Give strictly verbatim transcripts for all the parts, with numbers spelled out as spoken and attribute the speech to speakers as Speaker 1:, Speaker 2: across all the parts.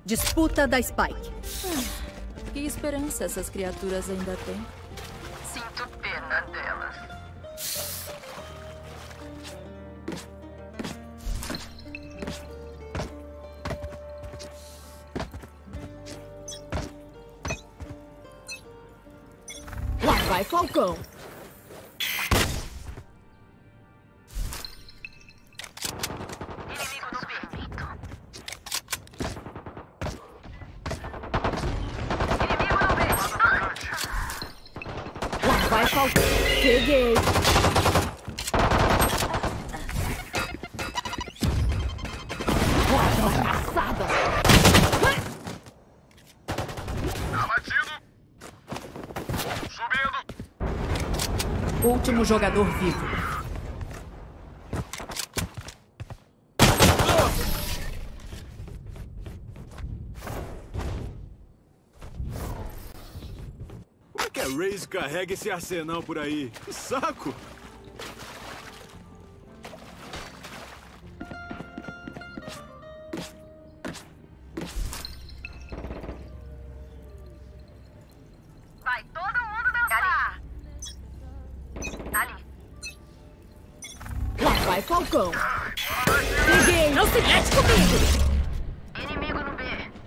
Speaker 1: Disputa da Spike.
Speaker 2: Ah, que esperança essas criaturas ainda têm?
Speaker 3: Sinto pena delas.
Speaker 1: Lá vai, Falcão.
Speaker 3: Inimigo no B. Inimigo no B.
Speaker 1: Lá vai, Falcão. Peguei. Lá vai, passada.
Speaker 4: Abatido. Subindo.
Speaker 1: Último jogador vivo.
Speaker 4: Como é que a Raze carrega esse arsenal por aí? Que saco!
Speaker 3: Vai todo mundo dançar. Ali.
Speaker 1: Lá vai, Falcão. Peguei. Não se mete comigo.
Speaker 3: Inimigo no B.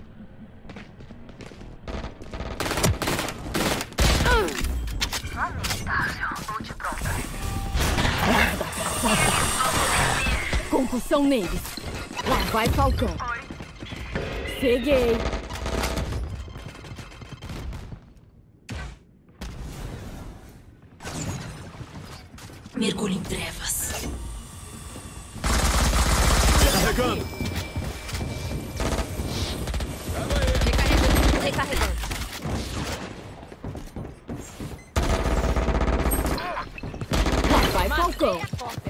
Speaker 3: Lamentável. Ult pronta.
Speaker 1: Concussão neles. Lá vai, Falcão.
Speaker 3: Oi.
Speaker 1: Peguei.
Speaker 2: Mergulho em trevas.
Speaker 4: Carregando!
Speaker 1: Recarregando. Recarregando. Lá vai, Falcão.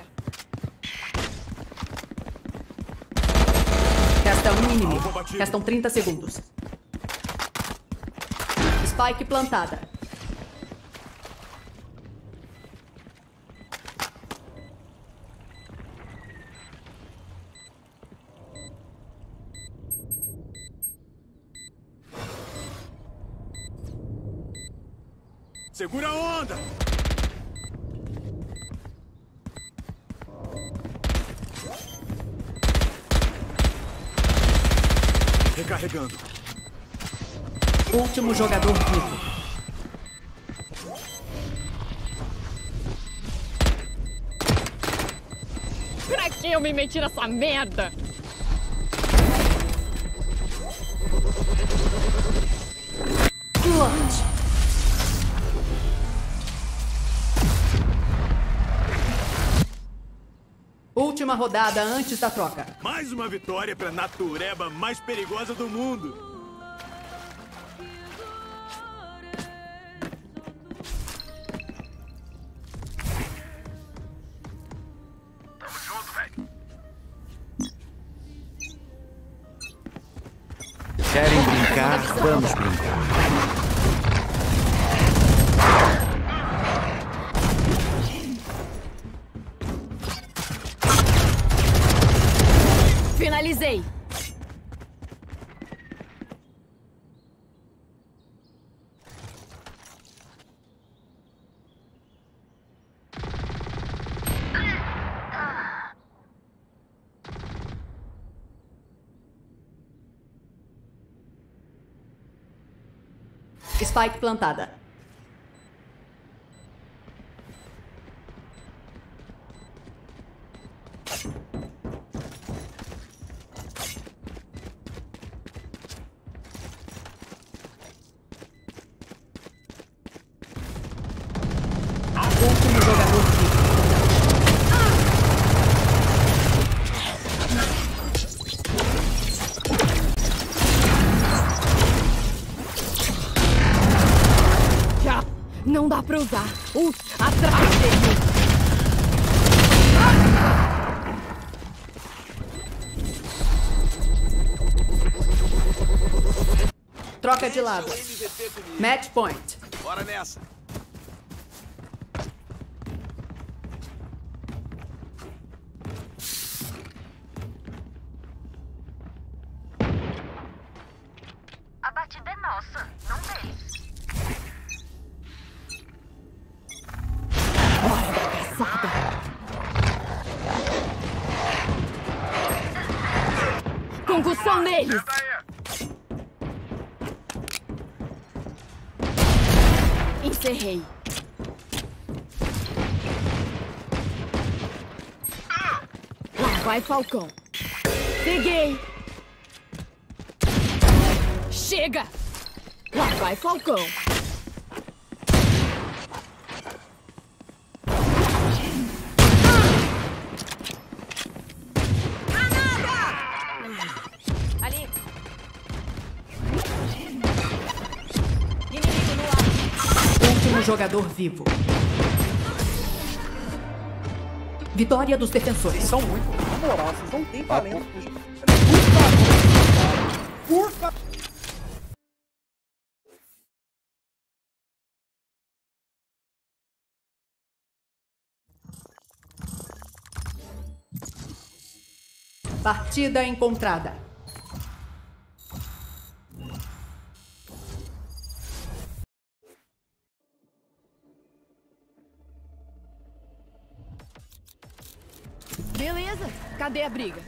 Speaker 1: Resta um inimigo.
Speaker 4: Alvo batido.
Speaker 1: Restam trinta segundos. Spike plantada.
Speaker 4: Segura a onda! Recarregando.
Speaker 1: Último jogador vivo. Pra que eu me meti nessa merda? Clutch. Última rodada antes da troca.
Speaker 4: Mais uma vitória pra natureba mais perigosa do mundo. Tamo junto, velho.
Speaker 5: Querem brincar? Vamos brincar.
Speaker 1: Finalizei. Spike plantada. Último jogador vivo. Já não dá pra usar. Uh, atrás dele. Troca de lado. Match point.
Speaker 4: Bora nessa.
Speaker 1: Concussão neles! Encerrei. Lá vai, Falcão. Peguei. Chega! Lá vai, Falcão.
Speaker 2: Ali. Inimigo no ar.
Speaker 6: Último jogador vivo. Vitória dos defensores.
Speaker 7: Vocês são muito, na moral, vocês não têm talento. Por favor, por favor.
Speaker 6: Partida encontrada.
Speaker 1: Beleza, cadê a briga?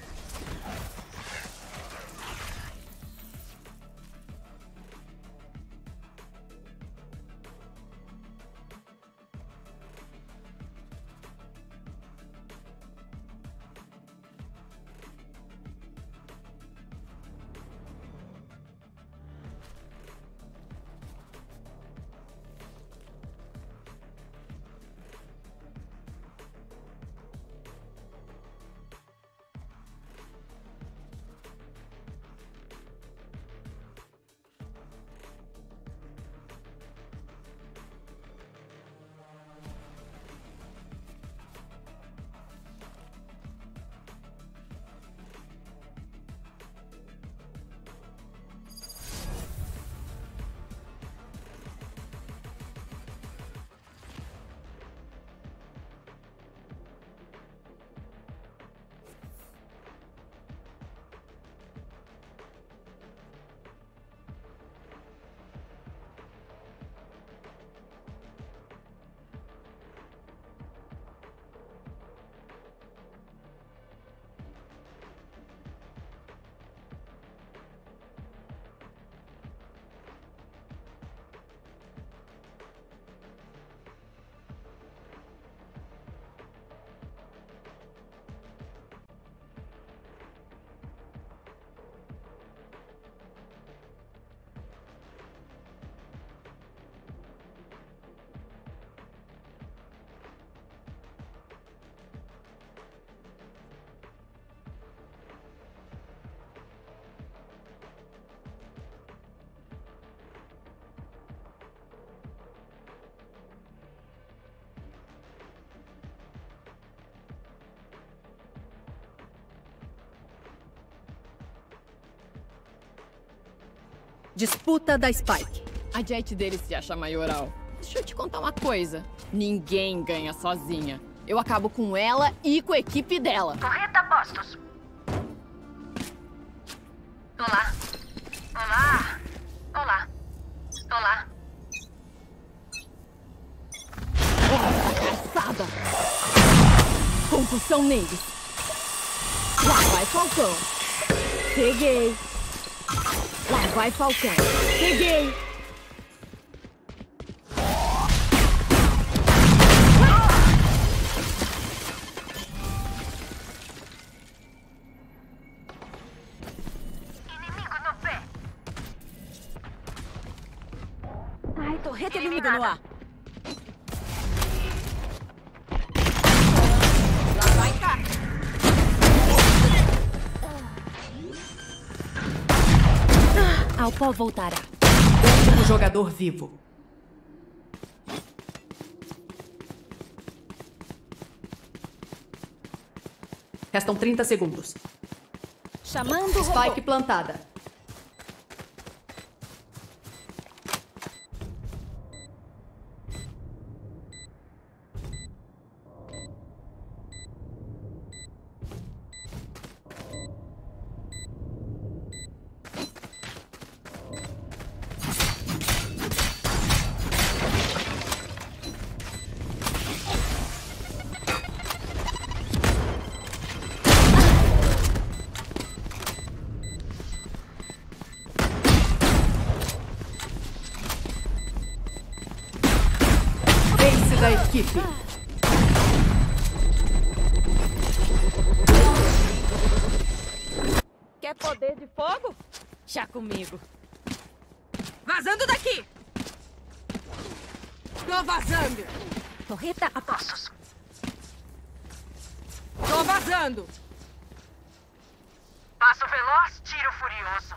Speaker 6: Disputa da Spike.
Speaker 1: A jet dele se acha maioral. Deixa eu te contar uma coisa. Ninguém ganha sozinha. Eu acabo com ela e com a equipe dela.
Speaker 3: Torreta postos. Olá. Olá. Olá. Olá.
Speaker 1: Caçada! Concussão neles. Lá vai, Falcão. Peguei. Lá vai, Falcão. Peguei.
Speaker 3: Inimigo no pé.
Speaker 2: Ai, torreta inimigo no ar.
Speaker 1: Lá vai, cá.
Speaker 2: Ao pó voltará.
Speaker 6: Último jogador vivo. Restam trinta segundos.
Speaker 2: Chamando o
Speaker 6: Spike
Speaker 2: robô.
Speaker 6: plantada. da equipe.
Speaker 2: Quer poder de fogo? Chá comigo. Vazando daqui! Tô vazando! Torreta a postos. Tô vazando!
Speaker 3: Passo veloz, tiro furioso.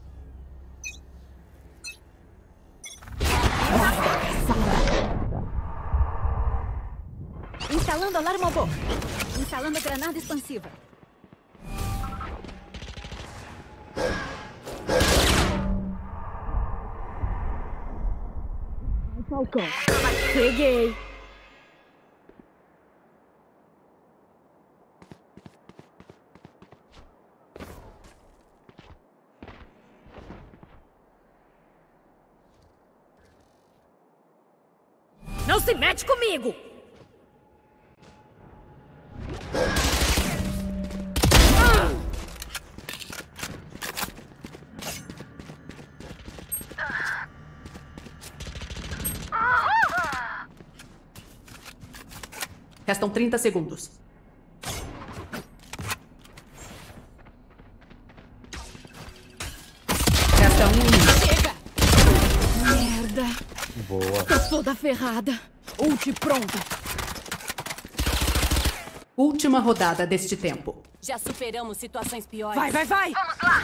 Speaker 2: Instalando alarme robô. Instalando granada expansiva.
Speaker 1: Falcão. Peguei.
Speaker 2: Não se mete comigo!
Speaker 6: Restam trinta segundos. Resta um minuto.
Speaker 1: Chega! Merda.
Speaker 5: Boa.
Speaker 1: Tô toda ferrada. Ult pronta.
Speaker 6: Última rodada deste tempo.
Speaker 2: Já superamos situações piores.
Speaker 6: Vai, vai, vai!
Speaker 3: Vamos lá!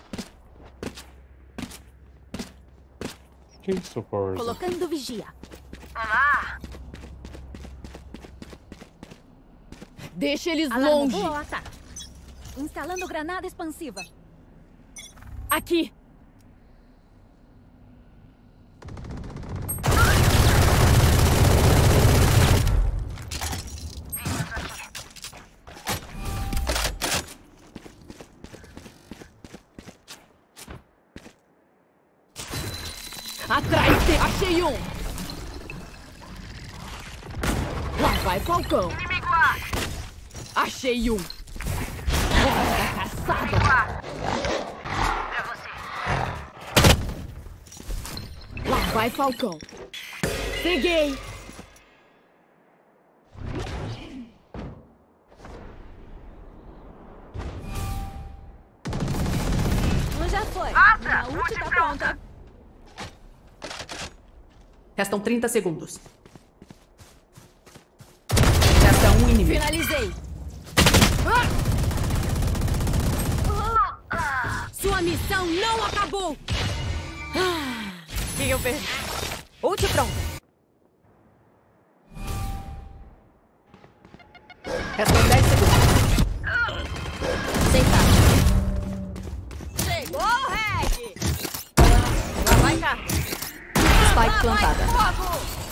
Speaker 8: Que isso, Forza?
Speaker 2: Colocando vigia.
Speaker 3: Olá!
Speaker 1: Deixa eles
Speaker 2: Alarme
Speaker 1: longe.
Speaker 2: robô ao ataque. Instalando granada expansiva.
Speaker 1: Aqui. Atrás de... Achei um. Lá vai Falcão.
Speaker 3: Inimigo A!
Speaker 1: Achei um. Hora da caçada.
Speaker 3: Inimigo A! Pra você.
Speaker 1: Lá vai Falcão. Peguei.
Speaker 2: Um já foi.
Speaker 3: Vaza!
Speaker 2: Minha ult
Speaker 3: Ult
Speaker 2: tá
Speaker 3: pronta.
Speaker 2: pronta.
Speaker 6: Restam trinta segundos. Resta um inimigo.
Speaker 2: Finalizei. Sua missão não acabou. Que eu perdi. Ult pronta.
Speaker 6: Restam dez segundos.
Speaker 2: Sentar. Chegou o Reg. Lá vai cá.
Speaker 6: Spike plantada.
Speaker 2: Fogo.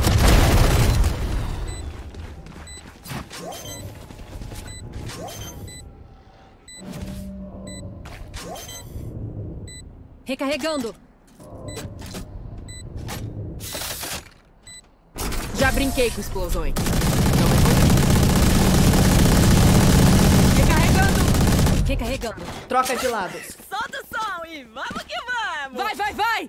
Speaker 2: Recarregando.
Speaker 1: Já brinquei com explosões.
Speaker 2: Recarregando. Recarregando.
Speaker 6: Troca de lados.
Speaker 2: Solta o som e vamos que vamos.
Speaker 1: Vai, vai, vai!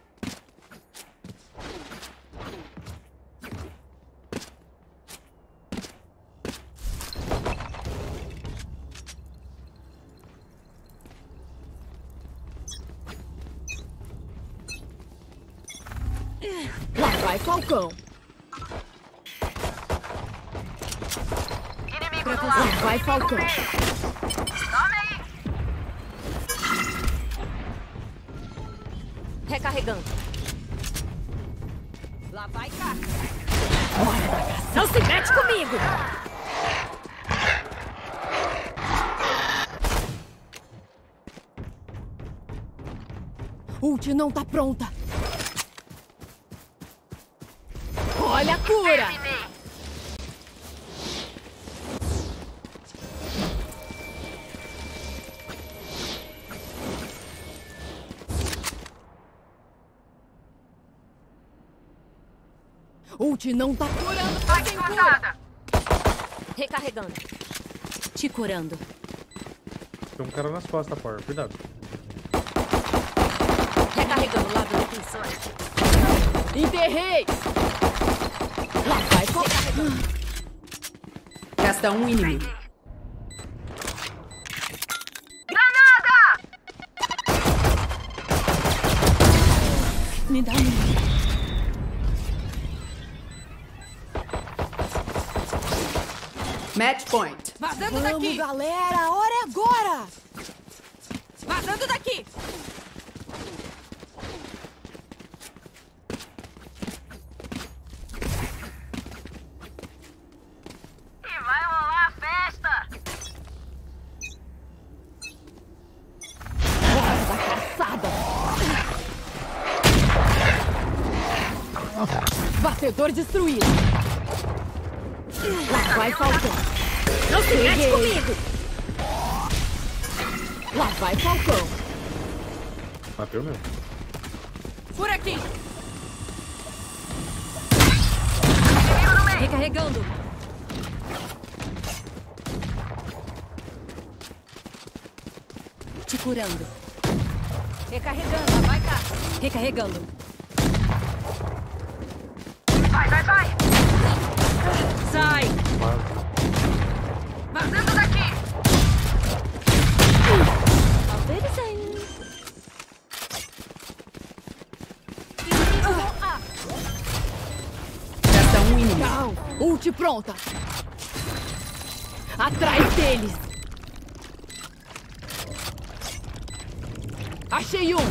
Speaker 1: Lá vai Falcão.
Speaker 3: Inimigo no
Speaker 1: Lá
Speaker 3: ar!
Speaker 1: vai Falcão.
Speaker 3: Tome aí!
Speaker 2: Recarregando. Lá vai cá. Não se mete comigo.
Speaker 1: Ult não tá pronta. Olha a cura.
Speaker 3: Terminei!
Speaker 1: Ult não tá curando. Tá
Speaker 3: Spike
Speaker 1: sem cura.
Speaker 3: cortada!
Speaker 2: Recarregando. Te curando.
Speaker 8: Tem um cara nas costas, Power. Cuidado.
Speaker 2: Recarregando lado defensor.
Speaker 1: Enterrei. Lá vai faltar.
Speaker 6: Resta um inimigo.
Speaker 3: Granada!
Speaker 1: Me dá um.
Speaker 6: Match point.
Speaker 2: Vazando
Speaker 1: Vamos,
Speaker 2: daqui!
Speaker 1: galera, a hora é agora!
Speaker 2: Vazando daqui!
Speaker 3: E vai rolar a festa!
Speaker 1: Hora da caçada! Batedor destruído! Lá vai Falcão!
Speaker 2: Não se mete
Speaker 1: Peguei.
Speaker 2: comigo!
Speaker 1: Lá vai Falcão!
Speaker 8: Bateu mesmo.
Speaker 2: Por aqui! Recarregando! Te curando. Recarregando, vai cá. Recarregando.
Speaker 3: Vai, vai, vai!
Speaker 2: Sai!
Speaker 3: Vazando daqui!
Speaker 6: Resta um inimigo.
Speaker 1: Tchau! Ult pronta! Atrás deles! Achei um!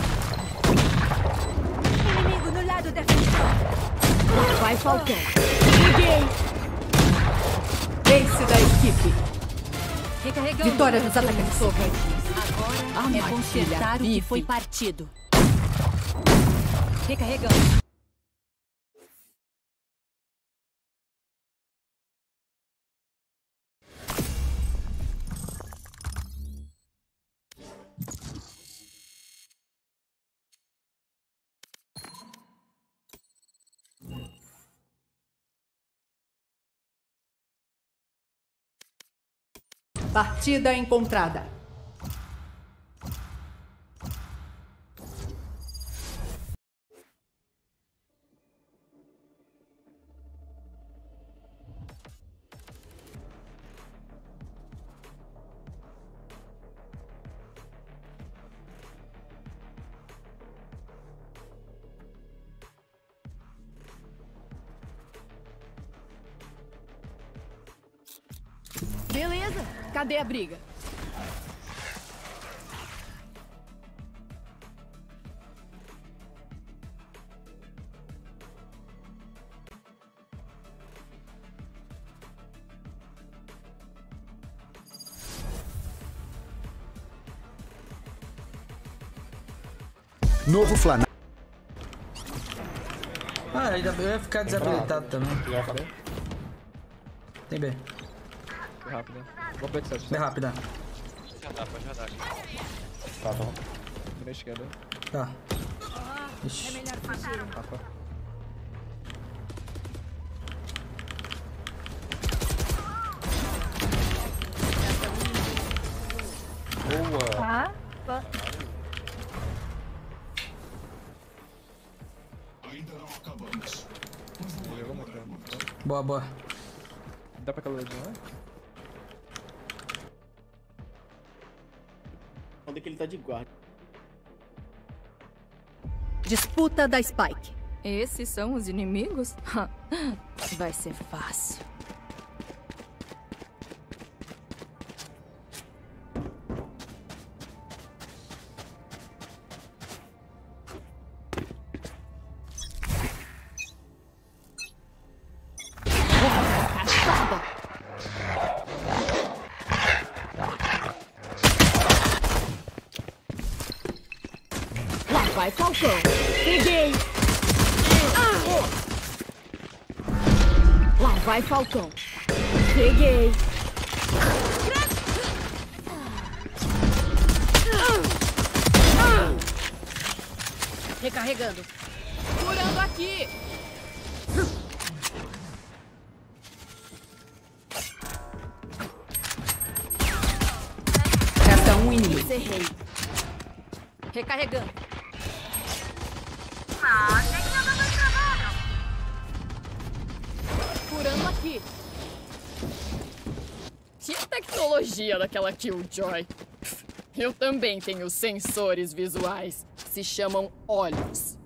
Speaker 2: Inimigo no lado da frente.
Speaker 1: Lá vai Falcão! Peguei!
Speaker 6: Ace da equipe.
Speaker 2: Recarregando.
Speaker 6: Vitória dos atacantes.
Speaker 2: Agora é
Speaker 1: Armadilha,
Speaker 2: consertar o que
Speaker 1: bife.
Speaker 2: foi partido. Recarregando.
Speaker 6: Partida encontrada.
Speaker 1: Beleza! Cadê a briga?
Speaker 5: Novo Flanal.
Speaker 9: Ah, ainda eu ia ficar desabilitado também. Tem B.
Speaker 10: Foi rápido, né? Vou pra sete.
Speaker 9: Bem rápida.
Speaker 10: Pode rodar, pode rodar.
Speaker 8: Tá bom.
Speaker 10: Tô na esquerda.
Speaker 9: Tá. Ixi.
Speaker 2: Melhor fugir.
Speaker 10: Rafa.
Speaker 8: Boa.
Speaker 10: Jogou muito, né?
Speaker 9: Boa, boa.
Speaker 10: Dá pra aquela ladinha lá?
Speaker 7: Onde é que ele tá de guarda?
Speaker 6: Disputa da Spike.
Speaker 1: Esses são os inimigos? Vai ser fácil. Caçada! Lá vai Falcão! Peguei! Ah! Lá vai Falcão! Peguei!
Speaker 2: Recarregando.
Speaker 1: Curando aqui!
Speaker 6: Resta um inimigo.
Speaker 1: Cerrei.
Speaker 2: Recarregando.
Speaker 3: Ah, tem que andar mais trabalho.
Speaker 1: Procurando aqui. Que tecnologia daquela Killjoy. Eu também tenho sensores visuais. Se chamam olhos.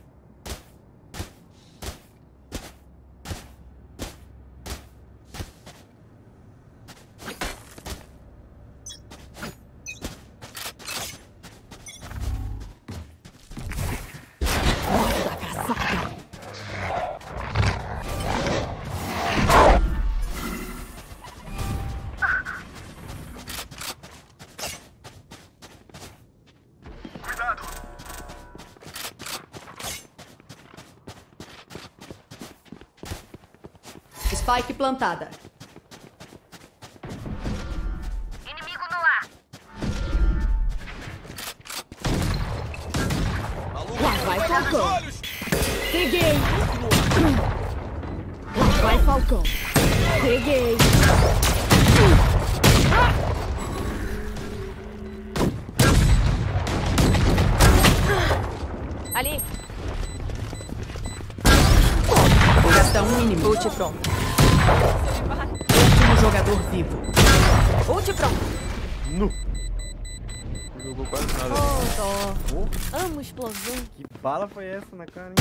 Speaker 6: Spike plantada.
Speaker 3: Inimigo no ar.
Speaker 1: Lá vai, Falcão. Peguei. Lá vai, Falcão. Peguei.
Speaker 2: Ali.
Speaker 6: Gasta um inimigo.
Speaker 2: Ult pronto.
Speaker 6: Último jogador vivo.
Speaker 2: Ult pronto.
Speaker 8: Nu.
Speaker 10: Não jogou quase nada.
Speaker 2: Oh, dó. Amo explosão.
Speaker 8: Que bala foi essa na cara, hein?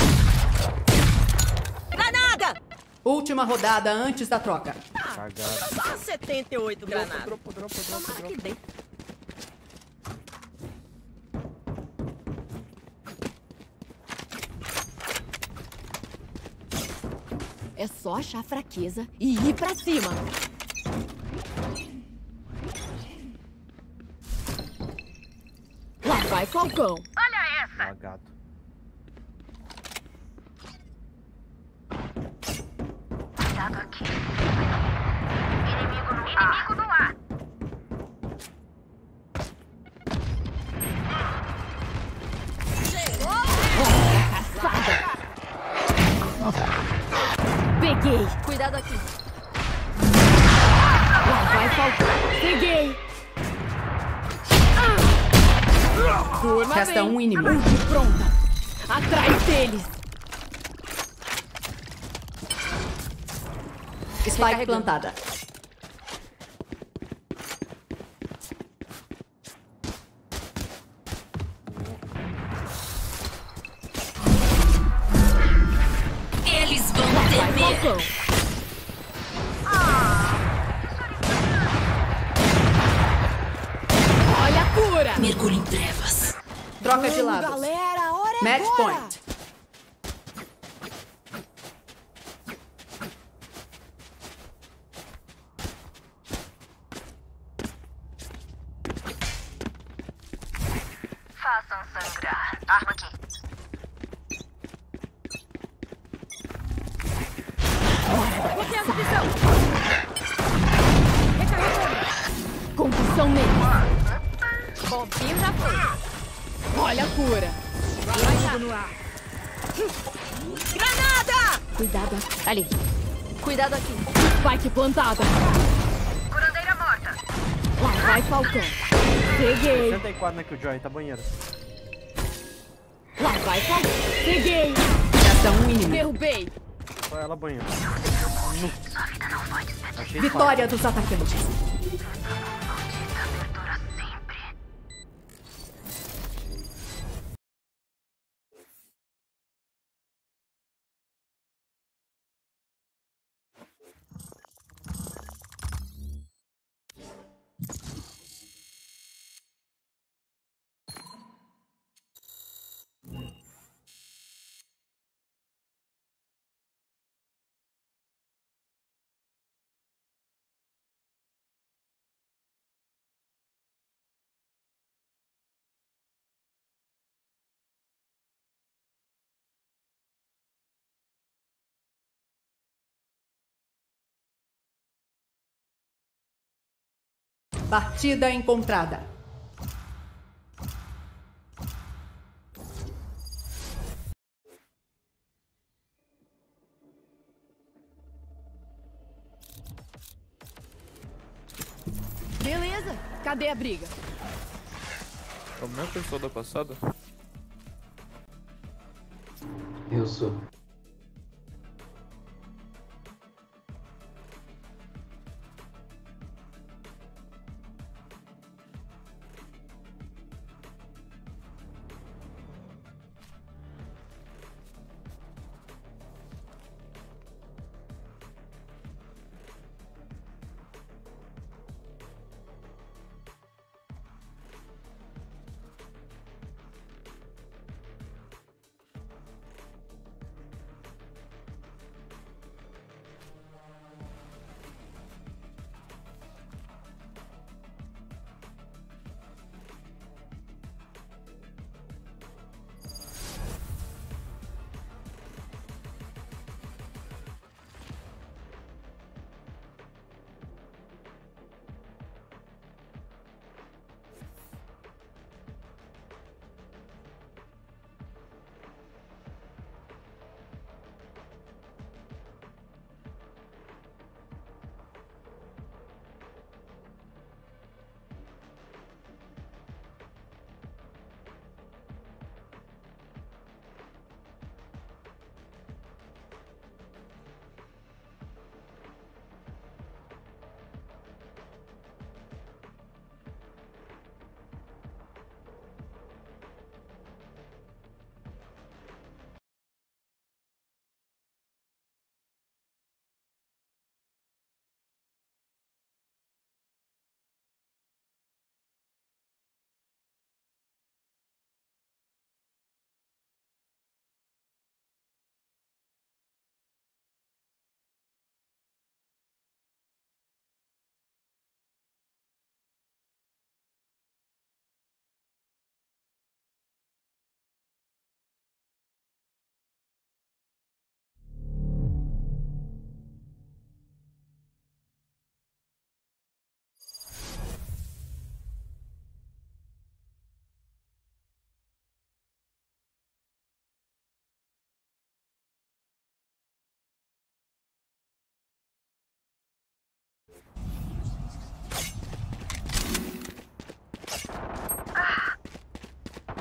Speaker 2: Granada!
Speaker 6: Última rodada antes da troca.
Speaker 8: Cagada.
Speaker 2: Só setenta e oito granadas.
Speaker 8: Dropa, dropa, dropa,
Speaker 2: Tomara que
Speaker 8: dropa.
Speaker 2: dê.
Speaker 1: É só achar fraqueza e ir pra cima. Lá vai, Falcão.
Speaker 3: Olha essa.
Speaker 8: Lagado.
Speaker 3: Cuidado aqui. Inimigo no ar. Inimigo no ar.
Speaker 1: Peguei.
Speaker 2: Cuidado aqui.
Speaker 1: Lá vai, Falcão. Peguei. Turma,
Speaker 6: Resta
Speaker 1: vem.
Speaker 6: um inimigo.
Speaker 1: Ult pronta. Atrás deles.
Speaker 6: Spike plantada.
Speaker 2: Eles vão
Speaker 1: Vai,
Speaker 2: temer.
Speaker 1: Falcão. Olha a cura.
Speaker 2: Mergulho em trevas.
Speaker 6: Troca de
Speaker 1: Vamos,
Speaker 6: lados.
Speaker 1: galera, a hora é
Speaker 6: Match
Speaker 1: agora.
Speaker 6: point.
Speaker 3: Façam sangrar. Arma aqui.
Speaker 2: Bloqueia a visão. Recarregando.
Speaker 1: Concussão neles.
Speaker 2: Bombinho já foi.
Speaker 1: Olha a cura.
Speaker 2: Inimigo no ar. Granada!
Speaker 1: Cuidado aqui.
Speaker 2: Ali. Cuidado aqui.
Speaker 1: Spike plantada.
Speaker 3: Curandeira morta.
Speaker 1: Lá vai, Falcão. Peguei.
Speaker 8: sessenta e quatro na Killjoy, tá banheiro.
Speaker 1: Lá vai, Falcão. Peguei.
Speaker 6: Resta um inimigo.
Speaker 1: Derrubei.
Speaker 8: Só ela banheiro. Nu. Achei
Speaker 6: Vitória dos atacantes.
Speaker 3: Perdura sempre.
Speaker 6: Partida encontrada.
Speaker 1: Beleza. Cadê a briga?
Speaker 10: É a mesma pessoa da passada?
Speaker 11: Eu sou.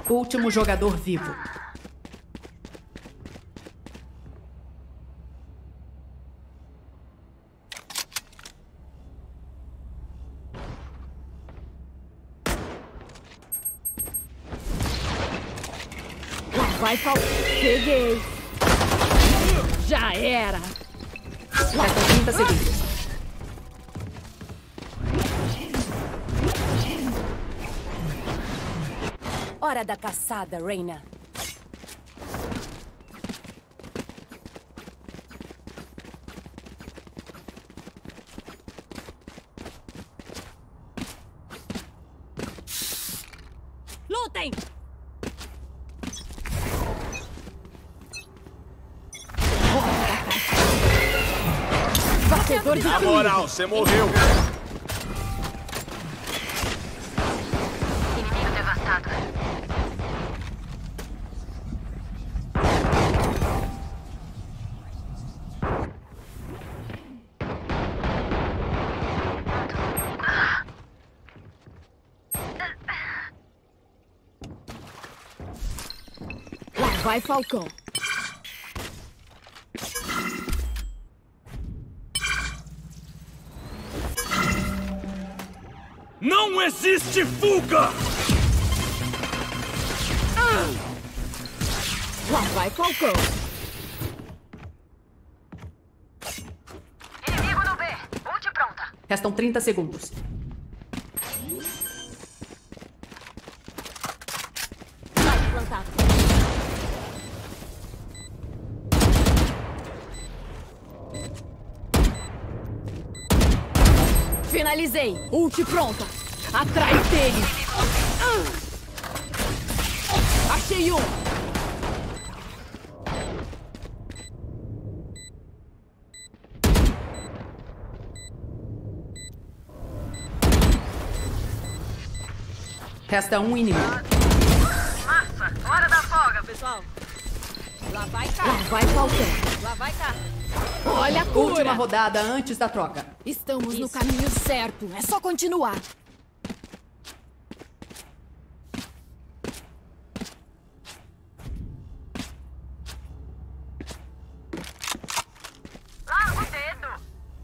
Speaker 6: Último jogador vivo.
Speaker 1: Vai faltar. Peguei. Já era.
Speaker 6: Restam trinta segundos.
Speaker 2: Hora da caçada, Reina. Lutem!
Speaker 1: Batedor de
Speaker 4: Na moral, você morreu.
Speaker 3: Inimigo devastado.
Speaker 1: Lá vai Falcão.
Speaker 4: Não existe fuga!
Speaker 1: Lá vai Falcão.
Speaker 3: Inimigo no B. Ult pronta.
Speaker 6: Restam trinta segundos.
Speaker 2: Vai plantado.
Speaker 1: Finalizei. Ult pronta. Atrás dele. Achei um.
Speaker 6: Resta um inimigo.
Speaker 3: Massa, hora da folga, pessoal.
Speaker 2: Lá vai cá.
Speaker 1: Lá vai Falcão.
Speaker 2: Lá vai cá.
Speaker 1: Olha a cura.
Speaker 6: Última rodada antes da troca.
Speaker 1: Estamos no
Speaker 2: Isso.
Speaker 1: caminho certo. É só continuar.
Speaker 3: Larga o dedo.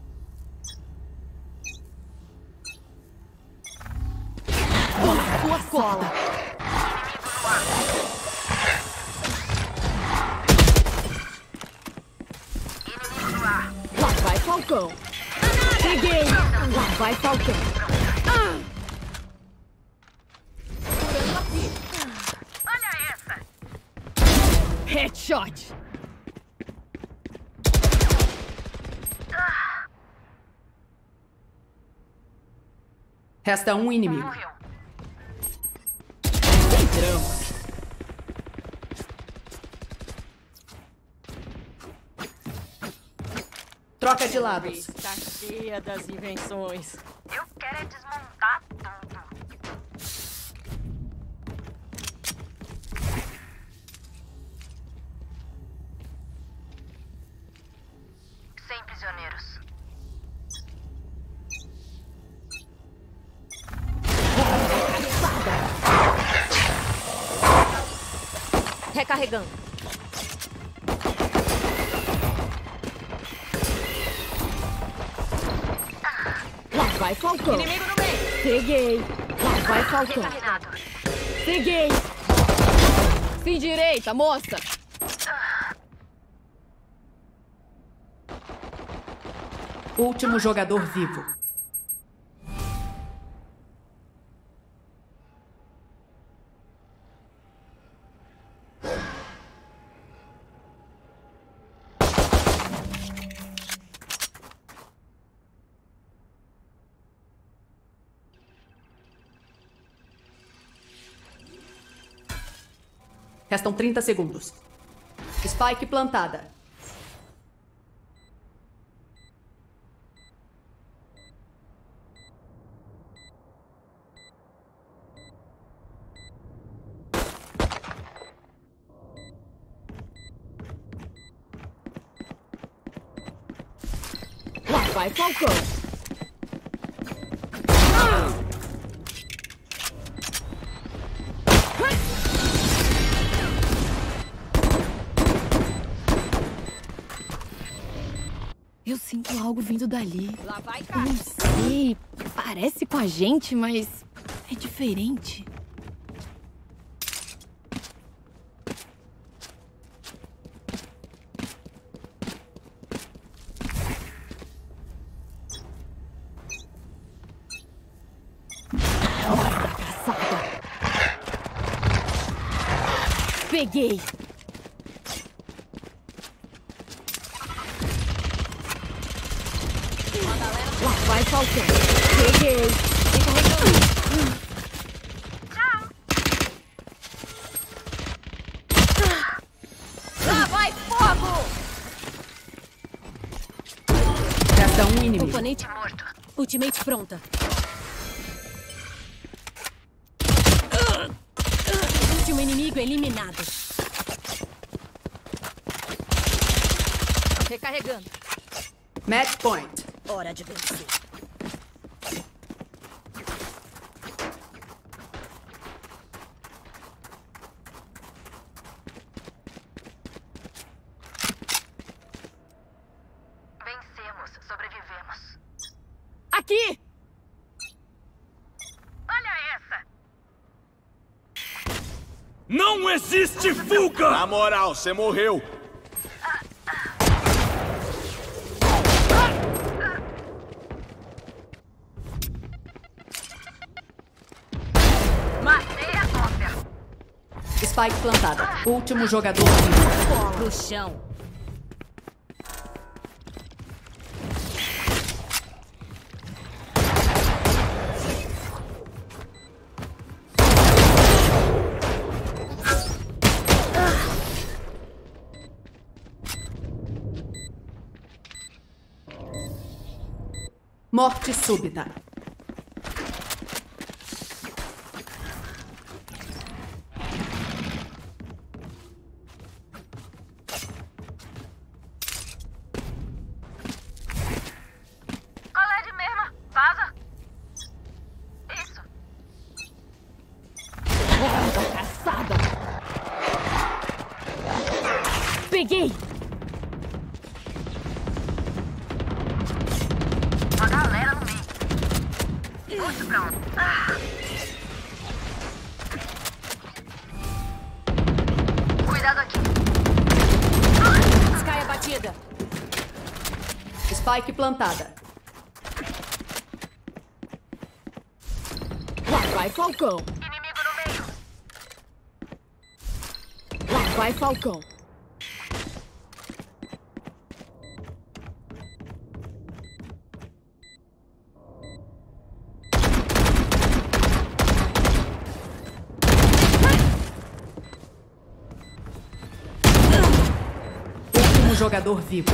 Speaker 1: Sua cola.
Speaker 3: Inimigo no ar.
Speaker 1: Lá vai Falcão. Peguei. Lá vai Falcão. Ah! Curando aqui.
Speaker 3: Olha essa.
Speaker 1: Headshot.
Speaker 6: Resta um inimigo.
Speaker 3: Morreu.
Speaker 1: Sem drama.
Speaker 6: Troca de lados.
Speaker 2: Está cheia das invenções.
Speaker 3: Eu quero é desmontar tudo. Sem prisioneiros.
Speaker 2: Recarregando.
Speaker 1: Lá vai Falcão.
Speaker 2: Inimigo no meio.
Speaker 1: Peguei. Lá vai Falcão.
Speaker 3: Recarregado.
Speaker 1: Peguei. Se direita, moça.
Speaker 6: Último jogador vivo. Restam trinta segundos. Spike plantada.
Speaker 1: Lá vai Falcão. Eu sinto algo vindo dali.
Speaker 2: Lá vai,
Speaker 1: Eu
Speaker 2: cara.
Speaker 1: não sei, parece com a gente, mas é diferente. Hora da caçada. Peguei. Lá vai, Falcão. Peguei. Vem carregando.
Speaker 2: Lá vai, fogo!
Speaker 6: Resta um inimigo.
Speaker 2: Oponente morto. Ultimate pronta. Último inimigo eliminado. Recarregando.
Speaker 6: Match point.
Speaker 2: Hora de vencer.
Speaker 3: Vencemos, sobrevivemos.
Speaker 1: Aqui!
Speaker 3: Olha essa!
Speaker 4: Não existe fuga!
Speaker 5: Na moral, você morreu.
Speaker 3: Matei a cópia!
Speaker 6: Spike plantada. Último jogador vivo.
Speaker 2: Pro chão.
Speaker 6: Morte súbita.
Speaker 3: Colede mesmo! Vaza! Isso!
Speaker 1: Hora da caçada. Peguei.
Speaker 3: Uma galera no meio. Muito pronto. Ah. Cuidado aqui.
Speaker 2: Skye abatida.
Speaker 6: Spike plantada.
Speaker 1: Lá vai, Falcão.
Speaker 3: Inimigo no meio.
Speaker 1: Lá vai, Falcão.
Speaker 6: Último jogador vivo.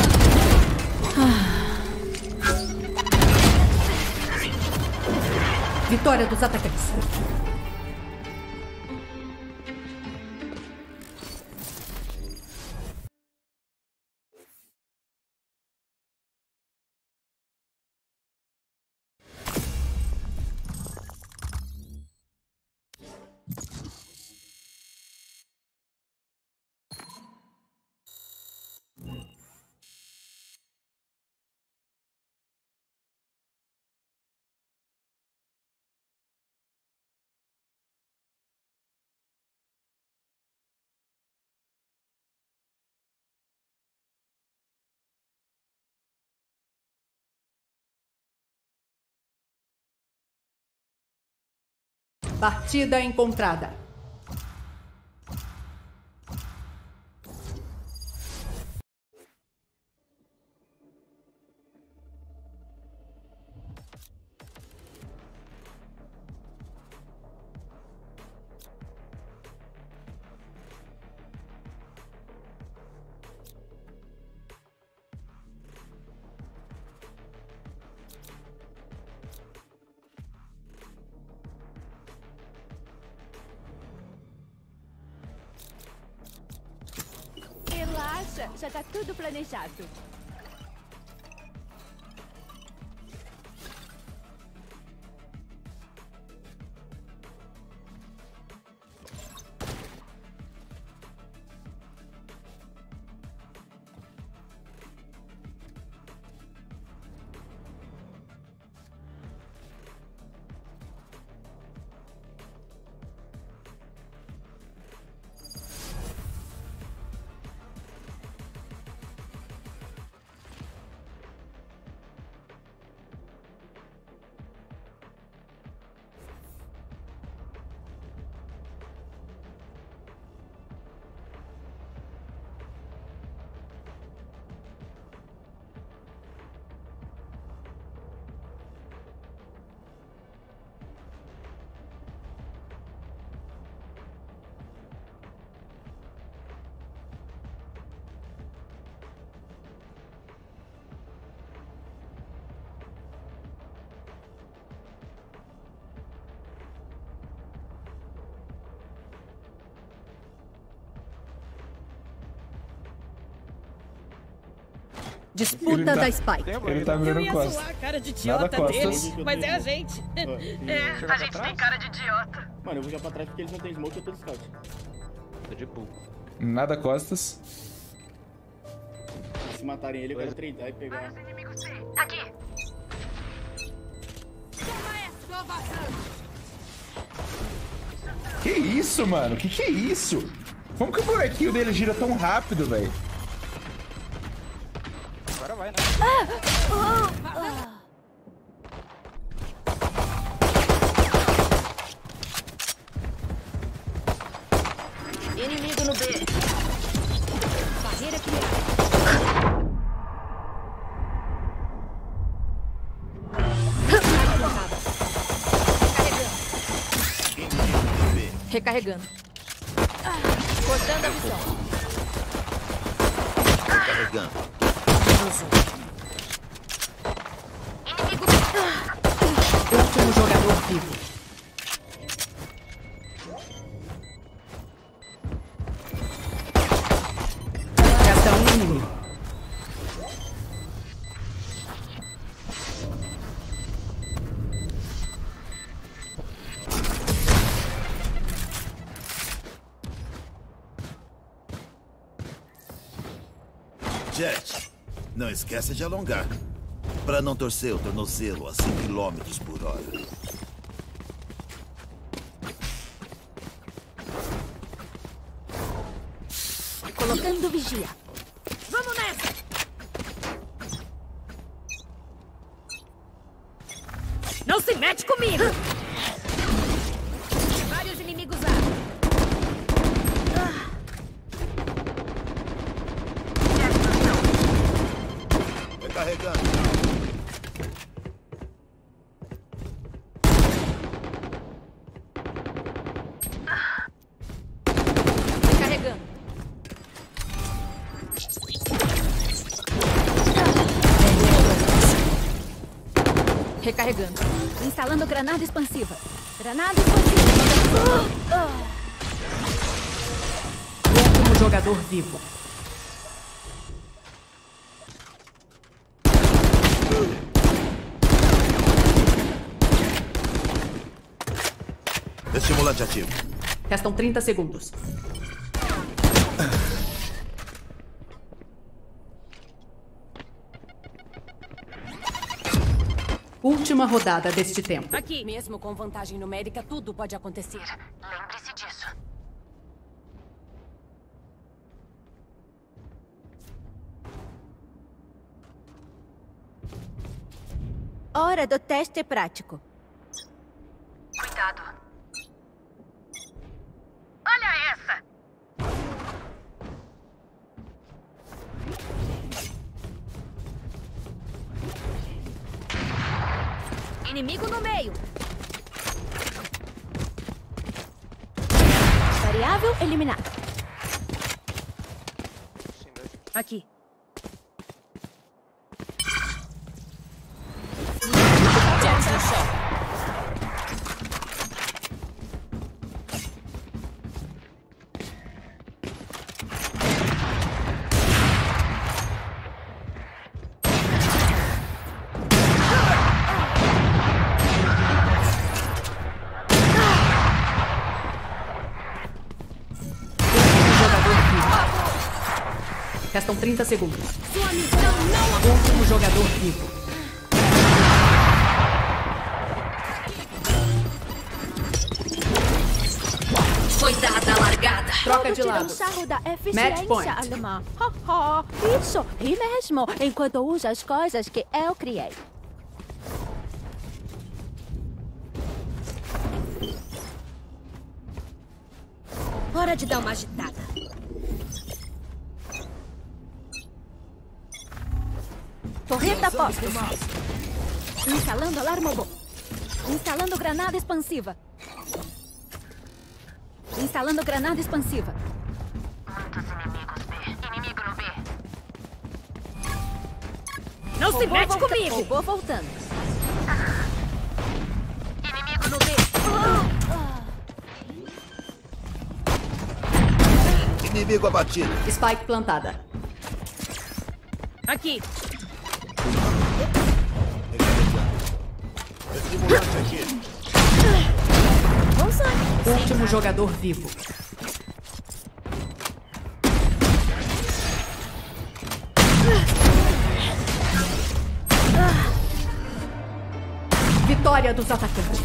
Speaker 6: Vitória dos atacantes. Partida encontrada.
Speaker 2: Relaxa, já tá tudo planejado.
Speaker 6: Disputa
Speaker 11: Ele tá-
Speaker 6: da Spike.
Speaker 11: Ele tá
Speaker 2: Eu
Speaker 11: virando
Speaker 2: ia
Speaker 11: costas.
Speaker 2: zoar a cara de
Speaker 11: Nada
Speaker 2: idiota
Speaker 11: costas.
Speaker 2: deles, mas é a gente.
Speaker 3: É, a gente tem cara de idiota.
Speaker 7: Mano, eu vou jogar pra trás porque eles não têm smoke e eu tô de scout.
Speaker 10: Tô de bull.
Speaker 11: Nada costas.
Speaker 7: Se matarem ele, eu quero treinar e pegar.
Speaker 3: Aqui.
Speaker 11: Que isso, mano? Que que é isso? Como que o bonequinho dele gira tão rápido, velho?
Speaker 10: Agora vai, né?
Speaker 3: Inimigo no B.
Speaker 2: Barreira criada.
Speaker 6: Recarregando.
Speaker 2: Cortando a visão.
Speaker 5: Carregando.
Speaker 6: Último jogador vivo. Resta um inimigo.
Speaker 5: Jet, não esqueça de alongar. Para não torcer o tornozelo a cem quilômetros por hora.
Speaker 2: Colocando vigia. Vamos nessa! Não se mete comigo! Vários inimigos lá.
Speaker 5: Recarregando.
Speaker 2: Carregando.
Speaker 6: Recarregando.
Speaker 2: Instalando granada expansiva. Granada expansiva.
Speaker 6: Último jogador vivo.
Speaker 5: Estimulante ativo.
Speaker 6: Restam trinta segundos. Última rodada deste tempo.
Speaker 2: Aqui. Mesmo com vantagem numérica, tudo pode acontecer.
Speaker 3: Lembre-se disso.
Speaker 2: Hora do teste prático.
Speaker 3: Cuidado. Olha essa!
Speaker 2: Inimigo no meio. Variável eliminada. Aqui. Jackson Shot.
Speaker 6: Restam trinta segundos.
Speaker 2: Sua missão não...
Speaker 6: Último jogador vivo.
Speaker 2: Foi dada a largada.
Speaker 6: Troca de lado.
Speaker 2: um sarro da
Speaker 6: Match
Speaker 2: eficiência
Speaker 6: point.
Speaker 2: alemã. Isso, ri mesmo, enquanto usa as coisas que eu criei. Hora de dar uma agitada. Torreta posta. Instalando alarme robô. Instalando granada expansiva. Instalando granada expansiva.
Speaker 3: Muitos inimigos B. Inimigo no B.
Speaker 2: Não se mete comigo! Robô voltando.
Speaker 3: Inimigo no B.
Speaker 5: Inimigo abatido.
Speaker 6: Spike plantada.
Speaker 2: Aqui.
Speaker 6: Último jogador vivo. Vitória dos atacantes.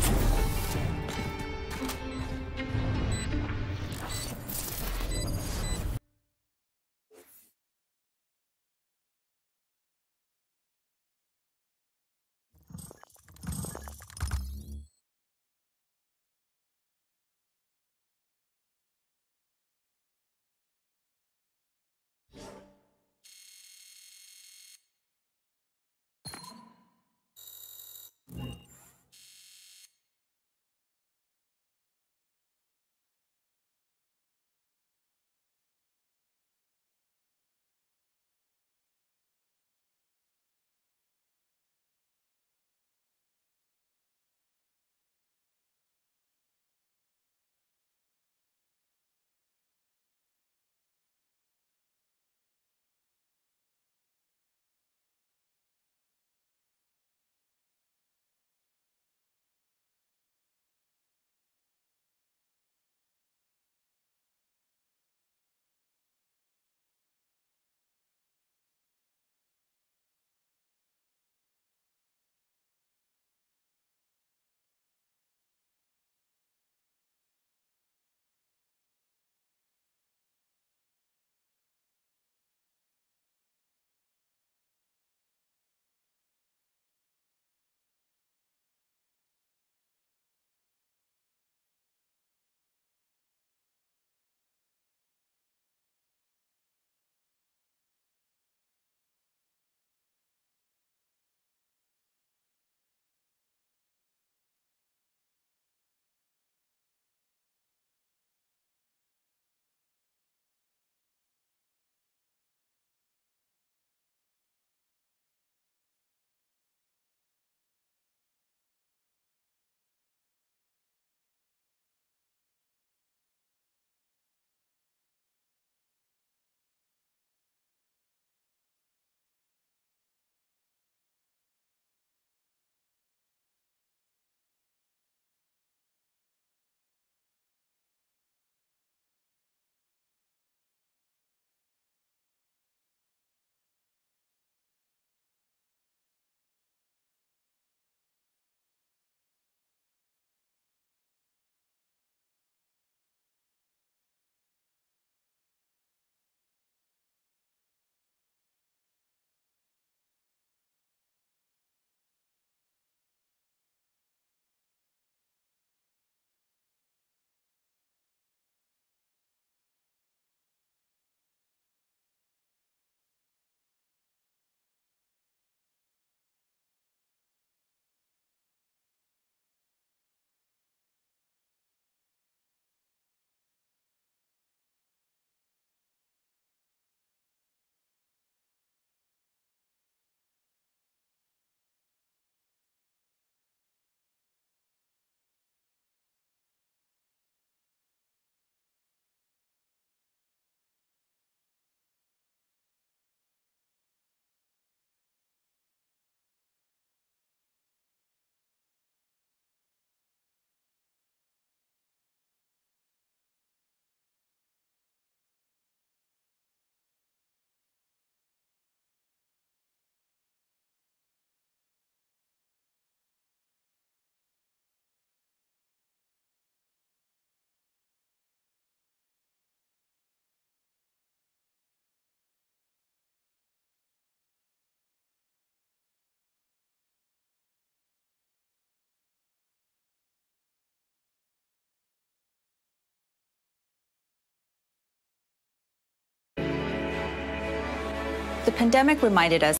Speaker 12: The pandemic reminded us.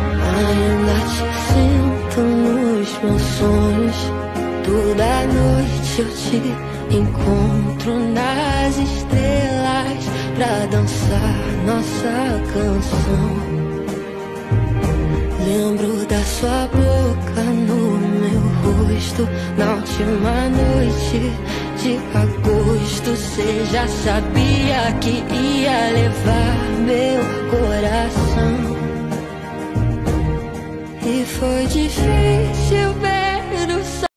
Speaker 13: Ainda te sinto nos meus sonhos. Toda noite eu te encontro nas estrelas pra dançar nossa canção. Lembro da sua boca no meu rosto na última noite de agosto. Cê já sabia que ia levar meu coração. foi difícil ver o sol.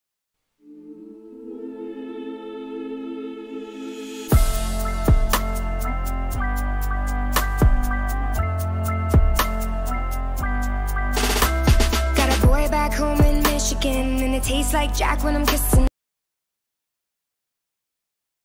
Speaker 14: Got a boy back home in Michigan, and it tastes like Jack when I'm kissing